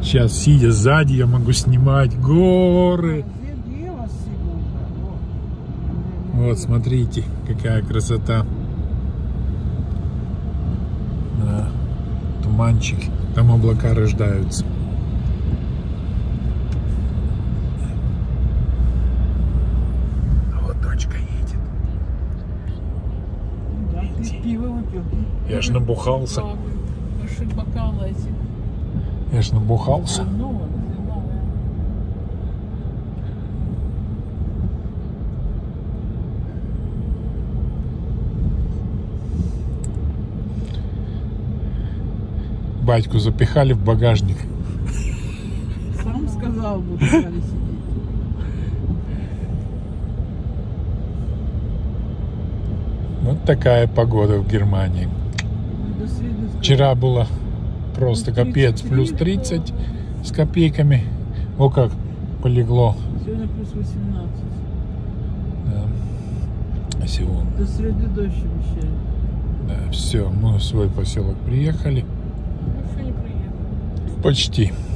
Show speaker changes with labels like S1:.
S1: Сейчас, сидя сзади, я могу снимать горы. Вот, смотрите, какая красота. Да, туманчик. Там облака рождаются. Вот дочка едет.
S2: Да, ты пиво выпил.
S1: Я ж набухался.
S2: Бокалы эти.
S1: Я ж набухался. Батьку запихали в багажник.
S2: Сам сказал, буду сидеть.
S1: Вот такая погода в Германии. Вчера было просто капец, плюс 30 с копейками. О, как полегло.
S2: Сегодня плюс 18.
S1: Да. Сегодня.
S2: До среды дождь обещали.
S1: Да, все, мы в свой поселок приехали.
S2: Еще не приехали.
S1: Почти.